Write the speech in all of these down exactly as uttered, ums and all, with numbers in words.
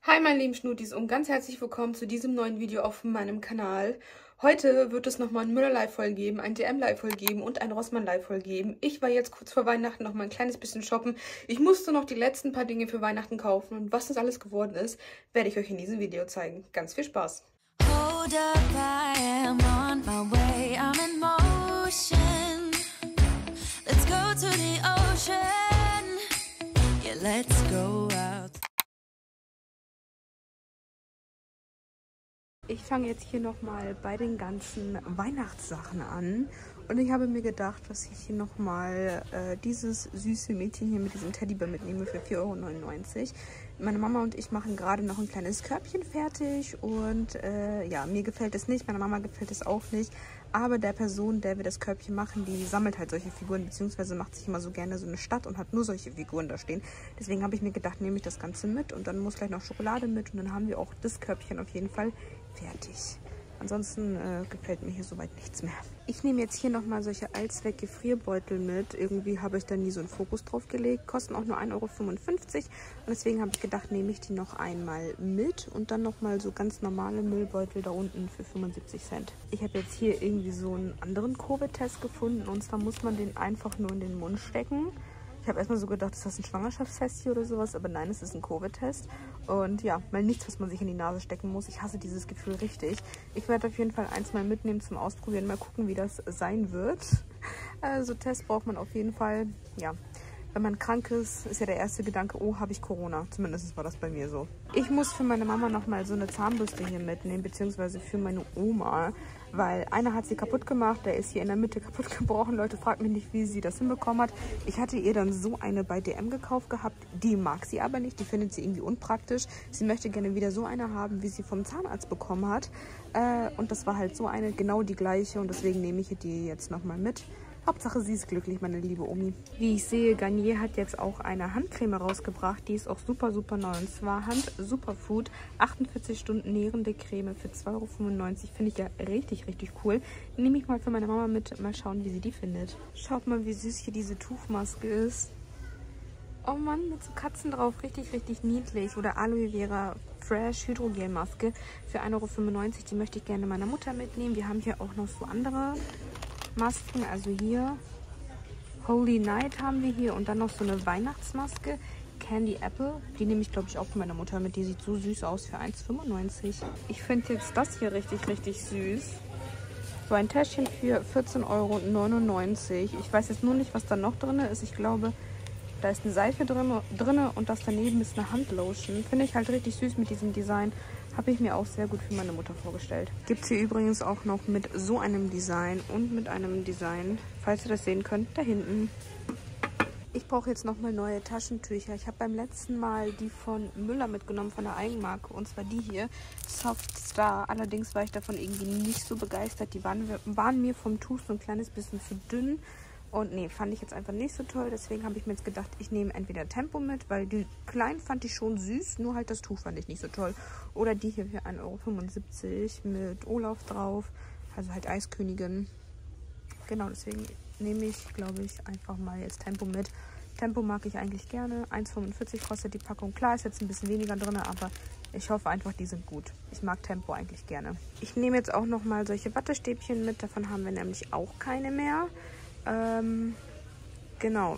Hi meine lieben Schnutis und ganz herzlich willkommen zu diesem neuen Video auf meinem Kanal. Heute wird es nochmal ein Müller-Live-Haul geben, ein D M-Live-Haul geben und ein Rossmann-Live-Haul geben. Ich war jetzt kurz vor Weihnachten noch mal ein kleines bisschen shoppen. Ich musste noch die letzten paar Dinge für Weihnachten kaufen und was das alles geworden ist, werde ich euch in diesem Video zeigen. Ganz viel Spaß! Hold up, I am on my way, I'm in motion. Let's go to the ocean. Yeah, let's go out. Ich fange jetzt hier nochmal bei den ganzen Weihnachtssachen an und ich habe mir gedacht, dass ich hier nochmal äh, dieses süße Mädchen hier mit diesem Teddybär mitnehme für vier Euro neunundneunzig. Meine Mama und ich machen gerade noch ein kleines Körbchen fertig und äh, ja, mir gefällt es nicht, meiner Mama gefällt es auch nicht, aber der Person, der wir das Körbchen machen, die sammelt halt solche Figuren, beziehungsweise macht sich immer so gerne so eine Stadt und hat nur solche Figuren da stehen. Deswegen habe ich mir gedacht, nehme ich das Ganze mit und dann muss gleich noch Schokolade mit und dann haben wir auch das Körbchen auf jeden Fall fertig. Ansonsten äh, gefällt mir hier soweit nichts mehr. Ich nehme jetzt hier nochmal solche Allzweck-Gefrierbeutel mit. Irgendwie habe ich da nie so einen Fokus drauf gelegt. Kosten auch nur ein Euro fünfundfünfzig. Und deswegen habe ich gedacht, nehme ich die noch einmal mit. Und dann nochmal so ganz normale Müllbeutel da unten für fünfundsiebzig Cent. Ich habe jetzt hier irgendwie so einen anderen Covid-Test gefunden. Und zwar muss man den einfach nur in den Mund stecken. Ich habe erstmal so gedacht, ist das ein Schwangerschaftstest hier oder sowas, aber nein, es ist ein Covid-Test. Und ja, mal nichts, was man sich in die Nase stecken muss. Ich hasse dieses Gefühl richtig. Ich werde auf jeden Fall eins mal mitnehmen zum Ausprobieren, mal gucken, wie das sein wird. Also Test braucht man auf jeden Fall. Ja, wenn man krank ist, ist ja der erste Gedanke, oh, habe ich Corona. Zumindest war das bei mir so. Ich muss für meine Mama nochmal so eine Zahnbürste hier mitnehmen, beziehungsweise für meine Oma. Weil einer hat sie kaputt gemacht, der ist hier in der Mitte kaputt gebrochen. Leute, fragt mich nicht, wie sie das hinbekommen hat. Ich hatte ihr dann so eine bei D M gekauft gehabt. Die mag sie aber nicht, die findet sie irgendwie unpraktisch. Sie möchte gerne wieder so eine haben, wie sie vom Zahnarzt bekommen hat. Äh, und das war halt so eine, genau die gleiche. Und deswegen nehme ich die jetzt nochmal mit. Hauptsache, sie ist glücklich, meine liebe Omi. Wie ich sehe, Garnier hat jetzt auch eine Handcreme rausgebracht. Die ist auch super, super neu. Und zwar Hand Superfood. achtundvierzig Stunden nährende Creme für zwei Euro fünfundneunzig. Finde ich ja richtig, richtig cool. Nehme ich mal für meine Mama mit. Mal schauen, wie sie die findet. Schaut mal, wie süß hier diese Tuchmaske ist. Oh Mann, mit so Katzen drauf. Richtig, richtig niedlich. Oder Aloe Vera Fresh Hydrogelmaske für ein Euro fünfundneunzig. Die möchte ich gerne meiner Mutter mitnehmen. Wir haben hier auch noch so andere Masken, also hier Holy Night haben wir hier und dann noch so eine Weihnachtsmaske, Candy Apple. Die nehme ich, glaube ich, auch von meiner Mutter mit. Die sieht so süß aus für eins fünfundneunzig. Ich finde jetzt das hier richtig, richtig süß. So ein Täschchen für vierzehn Euro neunundneunzig. Ich weiß jetzt nur nicht, was da noch drin ist. Ich glaube, da ist eine Seife drin, drin und das daneben ist eine Handlotion. Finde ich halt richtig süß mit diesem Design. Habe ich mir auch sehr gut für meine Mutter vorgestellt. Gibt es hier übrigens auch noch mit so einem Design und mit einem Design, falls ihr das sehen könnt, da hinten. Ich brauche jetzt nochmal neue Taschentücher. Ich habe beim letzten Mal die von Müller mitgenommen, von der Eigenmarke. Und zwar die hier, Soft Star. Allerdings war ich davon irgendwie nicht so begeistert. Die waren, waren mir vom Tuch so ein kleines bisschen zu dünn. Und nee, fand ich jetzt einfach nicht so toll. Deswegen habe ich mir jetzt gedacht, ich nehme entweder Tempo mit, weil die kleinen fand ich schon süß, nur halt das Tuch fand ich nicht so toll. Oder die hier für ein Euro fünfundsiebzig mit Olaf drauf, also halt Eiskönigin. Genau, deswegen nehme ich, glaube ich, einfach mal jetzt Tempo mit. Tempo mag ich eigentlich gerne. eins fünfundvierzig kostet die Packung. Klar, ist jetzt ein bisschen weniger drin, aber ich hoffe einfach, die sind gut. Ich mag Tempo eigentlich gerne. Ich nehme jetzt auch nochmal solche Wattestäbchen mit. Davon haben wir nämlich auch keine mehr. Ähm, genau.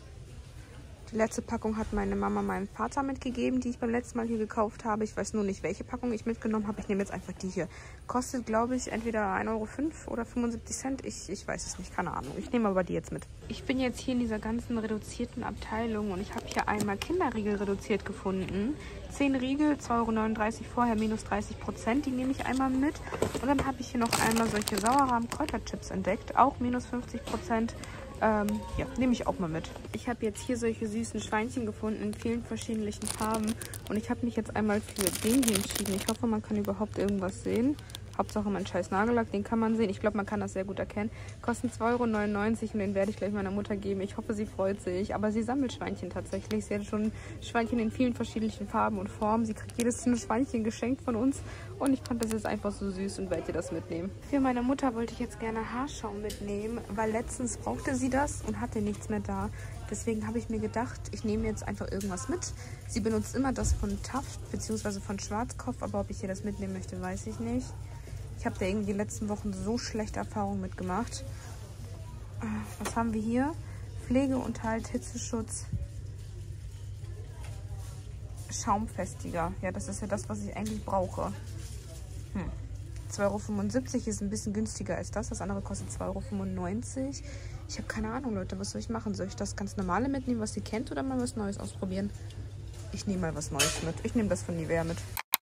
Die letzte Packung hat meine Mama meinem Vater mitgegeben, die ich beim letzten Mal hier gekauft habe. Ich weiß nur nicht, welche Packung ich mitgenommen habe. Ich nehme jetzt einfach die hier. Kostet, glaube ich, entweder ein Euro fünf oder fünfundsiebzig Cent. Ich, ich weiß es nicht, keine Ahnung. Ich nehme aber die jetzt mit. Ich bin jetzt hier in dieser ganzen reduzierten Abteilung und ich habe hier einmal Kinderriegel reduziert gefunden. zehn Riegel, zwei Euro neununddreißig, vorher minus dreißig Prozent. Die nehme ich einmal mit. Und dann habe ich hier noch einmal solche Sauerrahm-Kräuterchips entdeckt. Auch minus fünfzig Prozent. Ähm, ja, nehme ich auch mal mit. Ich habe jetzt hier solche süßen Schweinchen gefunden in vielen verschiedenen Farben. Und ich habe mich jetzt einmal für den hier entschieden. Ich hoffe, man kann überhaupt irgendwas sehen. Hauptsache mein scheiß Nagellack, den kann man sehen. Ich glaube, man kann das sehr gut erkennen. Kosten zwei Euro neunundneunzig und den werde ich gleich meiner Mutter geben. Ich hoffe, sie freut sich. Aber sie sammelt Schweinchen tatsächlich. Sie hat schon Schweinchen in vielen verschiedenen Farben und Formen. Sie kriegt jedes Schweinchen geschenkt von uns. Und ich fand das jetzt einfach so süß und werde ihr das mitnehmen. Für meine Mutter wollte ich jetzt gerne Haarschaum mitnehmen, weil letztens brauchte sie das und hatte nichts mehr da. Deswegen habe ich mir gedacht, ich nehme jetzt einfach irgendwas mit. Sie benutzt immer das von Taft bzw. von Schwarzkopf, aber ob ich hier das mitnehmen möchte, weiß ich nicht. Ich habe da irgendwie die letzten Wochen so schlechte Erfahrungen mitgemacht. Was haben wir hier? Pflegeunterhalt, Hitzeschutz, Schaumfestiger. Ja, das ist ja das, was ich eigentlich brauche. Hm. zwei Euro fünfundsiebzig ist ein bisschen günstiger als das. Das andere kostet zwei Euro fünfundneunzig. Ich habe keine Ahnung, Leute. Was soll ich machen? Soll ich das ganz normale mitnehmen, was ihr kennt, oder mal was Neues ausprobieren? Ich nehme mal was Neues mit. Ich nehme das von Nivea mit.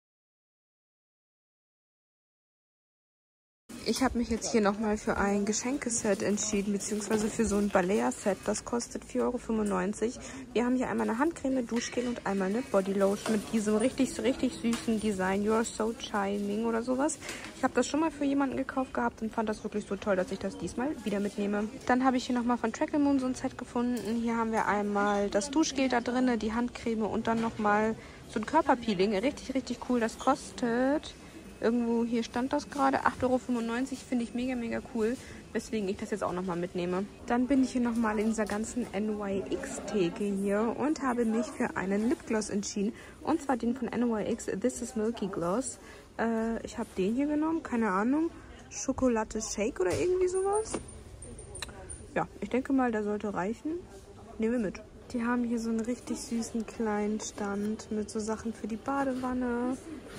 Ich habe mich jetzt hier nochmal für ein Geschenkeset entschieden, beziehungsweise für so ein Balea-Set. Das kostet vier Euro fünfundneunzig. Wir haben hier einmal eine Handcreme, Duschgel und einmal eine Bodylotion mit diesem richtig, richtig süßen Design. You're so shining oder sowas. Ich habe das schon mal für jemanden gekauft gehabt und fand das wirklich so toll, dass ich das diesmal wieder mitnehme. Dann habe ich hier nochmal von Track and Moon so ein Set gefunden. Hier haben wir einmal das Duschgel da drin, die Handcreme und dann nochmal so ein Körperpeeling. Richtig, richtig cool. Das kostet... Irgendwo hier stand das gerade. acht Euro fünfundneunzig, finde ich mega, mega cool. Weswegen ich das jetzt auch nochmal mitnehme. Dann bin ich hier nochmal in dieser ganzen N Y X-Theke hier und habe mich für einen Lipgloss entschieden. Und zwar den von N Y X, This is Milky Gloss. Äh, ich habe den hier genommen, keine Ahnung. Schokolade Shake oder irgendwie sowas. Ja, ich denke mal, der sollte reichen. Nehmen wir mit. Die haben hier so einen richtig süßen kleinen Stand mit so Sachen für die Badewanne.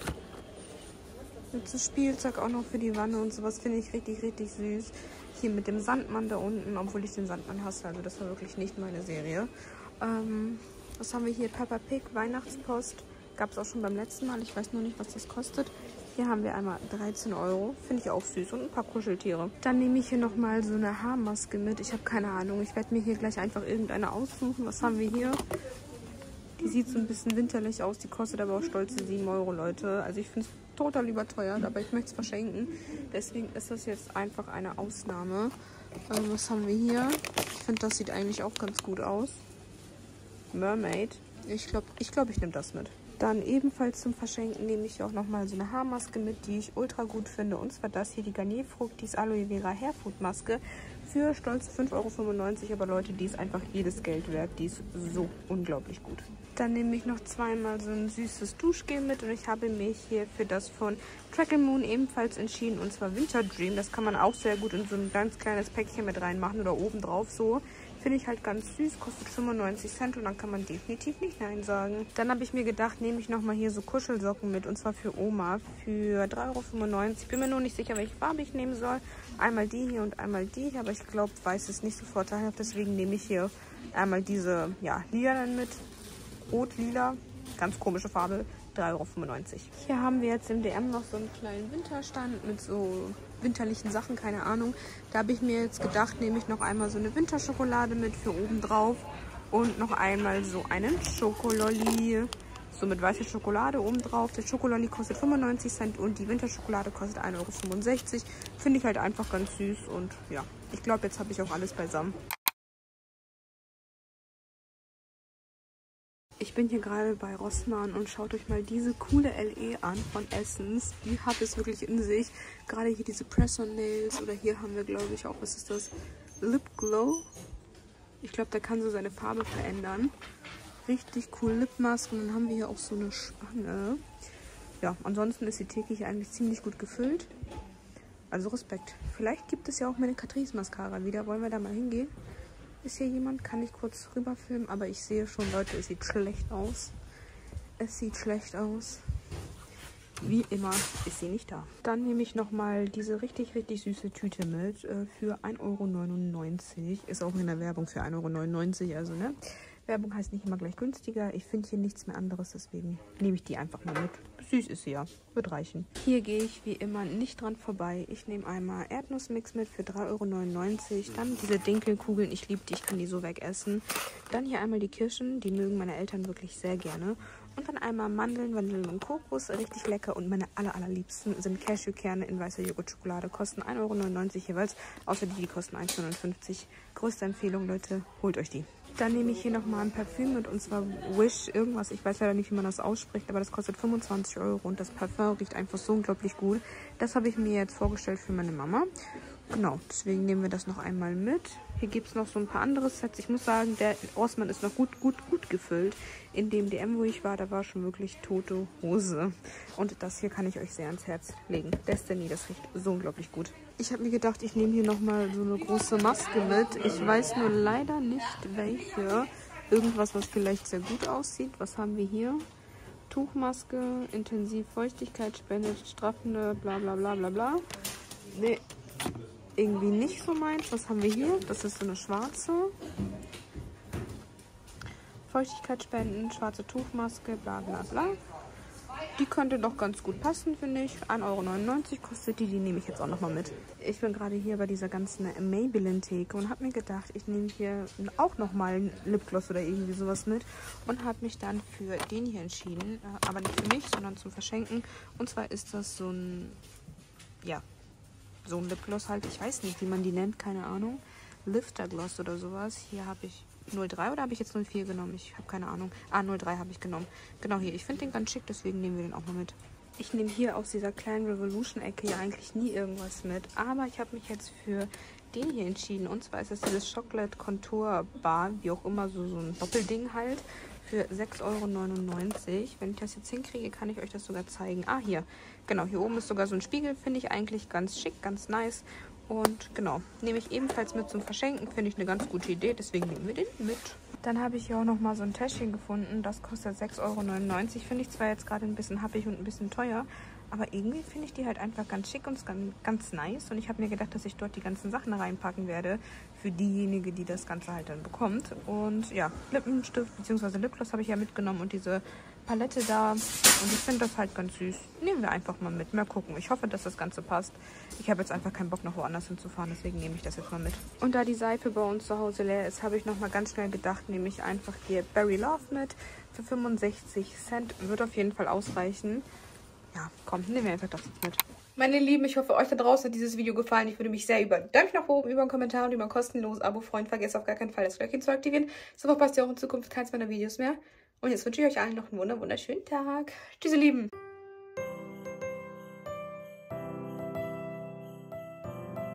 Mit so Spielzeug auch noch für die Wanne und sowas, finde ich richtig, richtig süß. Hier mit dem Sandmann da unten, obwohl ich den Sandmann hasse, also das war wirklich nicht meine Serie. Ähm, was haben wir hier? Peppa Pig, Weihnachtspost. Gab es auch schon beim letzten Mal, ich weiß nur nicht, was das kostet. Hier haben wir einmal dreizehn Euro, finde ich auch süß, und ein paar Kuscheltiere. Dann nehme ich hier nochmal so eine Haarmaske mit. Ich habe keine Ahnung, ich werde mir hier gleich einfach irgendeine aussuchen. Was haben wir hier? Die sieht so ein bisschen winterlich aus, die kostet aber auch stolze sieben Euro, Leute. Also ich finde es total überteuert, aber ich möchte es verschenken. Deswegen ist das jetzt einfach eine Ausnahme. Ähm, was haben wir hier? Ich finde, das sieht eigentlich auch ganz gut aus. Mermaid. Ich glaube, ich, glaub, ich nehme das mit. Dann ebenfalls zum Verschenken nehme ich auch nochmal so eine Haarmaske mit, die ich ultra gut finde. Und zwar das hier, die Garnier Fructis Aloe Vera Hairfood Maske für stolze fünf Euro fünfundneunzig. Aber Leute, die ist einfach jedes Geld wert. Die ist so unglaublich gut. Dann nehme ich noch zweimal so ein süßes Duschgel mit. Und ich habe mich hier für das von Track and Moon ebenfalls entschieden. Und zwar Winter Dream. Das kann man auch sehr gut in so ein ganz kleines Päckchen mit reinmachen oder oben drauf so. Finde ich halt ganz süß, kostet fünfundneunzig Cent und dann kann man definitiv nicht Nein sagen. Dann habe ich mir gedacht, nehme ich nochmal hier so Kuschelsocken mit, und zwar für Oma für drei Euro fünfundneunzig. Ich bin mir nur nicht sicher, welche Farbe ich nehmen soll. Einmal die hier und einmal die hier, aber ich glaube, weiß ist nicht so vorteilhaft, deswegen nehme ich hier einmal diese, ja, lilanen mit. Rot-lila, ganz komische Farbe, drei Euro fünfundneunzig. Hier haben wir jetzt im D M noch so einen kleinen Winterstand mit so winterlichen Sachen, keine Ahnung. Da habe ich mir jetzt gedacht, nehme ich noch einmal so eine Winterschokolade mit für oben drauf und noch einmal so einen Schokololli, so mit weißer Schokolade oben drauf. Der Schokololli kostet fünfundneunzig Cent und die Winterschokolade kostet ein Euro fünfundsechzig. Finde ich halt einfach ganz süß und ja, ich glaube, jetzt habe ich auch alles beisammen. Ich bin hier gerade bei Rossmann und schaut euch mal diese coole L E an von Essence. Die hat es wirklich in sich. Gerade hier diese Press-on-Nails oder hier haben wir, glaube ich, auch, was ist das? Lip Glow. Ich glaube, der kann so seine Farbe verändern. Richtig cool Lipmask und dann haben wir hier auch so eine Spange. Ja, ansonsten ist die Theke hier eigentlich ziemlich gut gefüllt. Also Respekt. Vielleicht gibt es ja auch meine Catrice Mascara wieder. Wollen wir da mal hingehen? Ist hier jemand? Kann ich kurz rüberfilmen? Aber ich sehe schon, Leute, es sieht schlecht aus. Es sieht schlecht aus. Wie immer ist sie nicht da. Dann nehme ich nochmal diese richtig, richtig süße Tüte mit äh, für ein Euro neunundneunzig. Ist auch in der Werbung für ein Euro neunundneunzig. Also, ne? Werbung heißt nicht immer gleich günstiger. Ich finde hier nichts mehr anderes, deswegen nehme ich die einfach mal mit. Süß ist sie ja. Wird reichen. Hier gehe ich wie immer nicht dran vorbei. Ich nehme einmal Erdnussmix mit für drei Euro neunundneunzig. Dann diese Dinkelkugeln. Ich liebe die, ich kann die so wegessen. Dann hier einmal die Kirschen. Die mögen meine Eltern wirklich sehr gerne. Und dann einmal Mandeln, Vanille und Kokos. Richtig lecker. Und meine aller, allerliebsten sind Cashewkerne in weißer Joghurtschokolade. Kosten ein Euro neunundneunzig jeweils. Außer die, die kosten eins Euro neunundfünfzig. Größte Empfehlung, Leute. Holt euch die. Dann nehme ich hier nochmal ein Parfüm mit, und zwar Wish irgendwas. Ich weiß leider nicht, wie man das ausspricht, aber das kostet fünfundzwanzig Euro und das Parfüm riecht einfach so unglaublich gut. Das habe ich mir jetzt vorgestellt für meine Mama. Genau, deswegen nehmen wir das noch einmal mit. Hier gibt es noch so ein paar andere Sets. Ich muss sagen, der Rossmann ist noch gut, gut, gut gefüllt. In dem D M, wo ich war, da war schon wirklich tote Hose. Und das hier kann ich euch sehr ans Herz legen. Destiny, das riecht so unglaublich gut. Ich habe mir gedacht, ich nehme hier nochmal so eine große Maske mit. Ich weiß nur leider nicht, welche. Irgendwas, was vielleicht sehr gut aussieht. Was haben wir hier? Tuchmaske, intensiv Feuchtigkeit spendet, straffende, bla bla bla bla bla. Nee, irgendwie nicht so meins. Was haben wir hier? Das ist so eine schwarze. Feuchtigkeit spenden, schwarze Tuchmaske, bla bla bla. Die könnte doch ganz gut passen, finde ich. ein Euro neunundneunzig kostet die, die nehme ich jetzt auch nochmal mit. Ich bin gerade hier bei dieser ganzen Maybelline-Theke und habe mir gedacht, ich nehme hier auch nochmal einen Lipgloss oder irgendwie sowas mit. Und habe mich dann für den hier entschieden. Aber nicht für mich, sondern zum Verschenken. Und zwar ist das so ein, ja, so ein Lipgloss halt. Ich weiß nicht, wie man die nennt, keine Ahnung. Liftergloss oder sowas. Hier habe ich null drei oder habe ich jetzt null vier genommen? Ich habe keine Ahnung. Ah, null drei habe ich genommen. Genau hier. Ich finde den ganz schick, deswegen nehmen wir den auch mal mit. Ich nehme hier aus dieser kleinen Revolution-Ecke ja eigentlich nie irgendwas mit. Aber ich habe mich jetzt für den hier entschieden. Und zwar ist das dieses Chocolate Contour Bar, wie auch immer, so, so ein Doppelding halt. Für sechs Euro neunundneunzig. Wenn ich das jetzt hinkriege, kann ich euch das sogar zeigen. Ah, hier. Genau, hier oben ist sogar so ein Spiegel. Finde ich eigentlich ganz schick, ganz nice. Und genau, nehme ich ebenfalls mit zum Verschenken. Finde ich eine ganz gute Idee, deswegen nehmen wir den mit. Dann habe ich hier auch nochmal so ein Täschchen gefunden. Das kostet sechs Euro neunundneunzig. Finde ich zwar jetzt gerade ein bisschen happig und ein bisschen teuer, aber irgendwie finde ich die halt einfach ganz schick und ganz, ganz nice. Und ich habe mir gedacht, dass ich dort die ganzen Sachen reinpacken werde für diejenige, die das Ganze halt dann bekommt. Und ja, Lippenstift bzw. Lipgloss habe ich ja mitgenommen und diese Palette da. Und ich finde das halt ganz süß. Nehmen wir einfach mal mit. Mal gucken. Ich hoffe, dass das Ganze passt. Ich habe jetzt einfach keinen Bock, noch woanders hinzufahren. Deswegen nehme ich das jetzt mal mit. Und da die Seife bei uns zu Hause leer ist, habe ich noch mal ganz schnell gedacht, nehme ich einfach hier Berry Love mit. Für fünfundsechzig Cent. Wird auf jeden Fall ausreichen. Ja, komm, nehmen wir einfach das jetzt mit. Meine Lieben, ich hoffe, euch da draußen hat dieses Video gefallen. Ich würde mich sehr über ein Däumchen nach oben, über einen Kommentar und über ein kostenloses Abo freuen. Vergesst auf gar keinen Fall, das Glöckchen zu aktivieren. So verpasst ihr auch in Zukunft keins meiner Videos mehr. Und jetzt wünsche ich euch allen noch einen wunderschönen Tag. Tschüss, ihr Lieben.